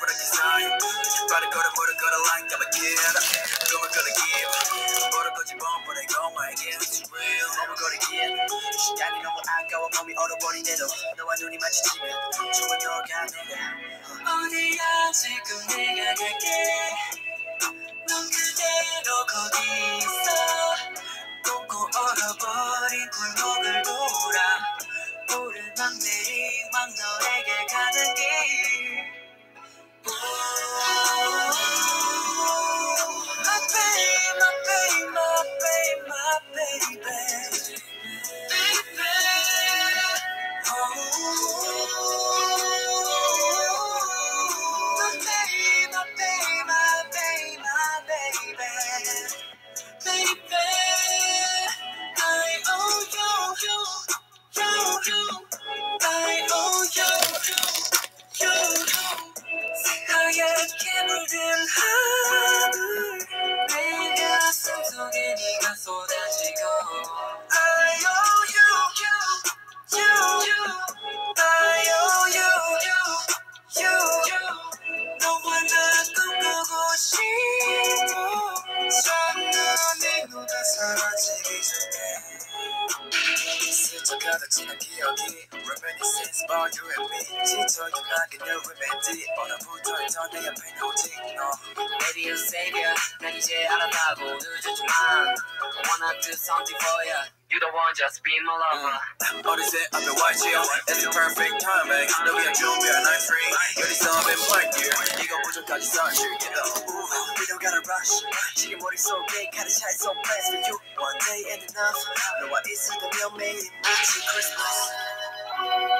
a design. But I gotta like I'm a kid. I'm gonna give. But I got you bomb, but I go my again. It's real. I'm gonna give. 시간이 너무 아까워 몸이 얼어버리네도 너와 눈이 마주치면 좋은 너가 내가 어디야 지금 내가 갈게 넌 그대로 거기 있어 꽁꽁 얼어버린 골목을 돌아 오르막 내리막 너에게 가는 길 My baby, my baby, my baby, my baby, baby. My baby, my baby, my baby, my baby, baby. I.O.U. 하얗게 물든 하늘 내 가슴 속에 네가 쏟아지고 I.O.U. 너와 나 꿈꾸고 싶어 첫눈에 누가 사라지기 전에 스쳐가다 지난 기억이 Reminiscence about you and me 지쳐가게 늘 remedy 오늘부터 더 내 옆에 오직 너 Maybe you savior 난 이제 알았다고 늦었지만 I wanna do something for ya You the one just be my lover 어느새 앞에 와 있지 It's the perfect timing 너 그냥 준비한 I'm free 여기서 ven park here 이건 부족하지 사실 You know We don't gotta rush 지금 머릿속에 가득 차 So blessed with you One day ain't enough 너와 있으면 매일 마치 Christmas